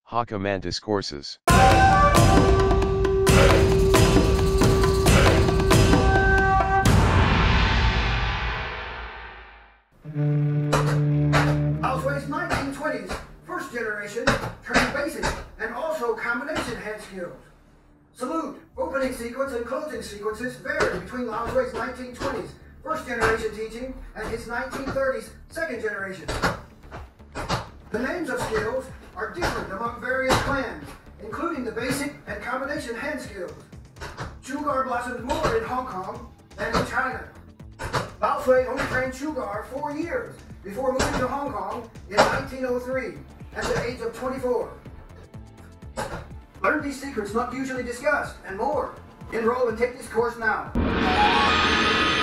Hakka Mantis courses. Lao Sui's 1920s, first generation, trained basic and also combination hand skills. Salute, opening sequence and closing sequences vary between Lao Sui's 1920s, first generation teaching, and his 1930s, second generation. The names of skills are different among various clans, including the basic and combination hand skills. Chu Gar blossomed more in Hong Kong than in China. Lao Sui only trained Chu Gar 4 years before moving to Hong Kong in 1903 at the age of 24. Learn these secrets not usually discussed and more. Enroll and take this course now.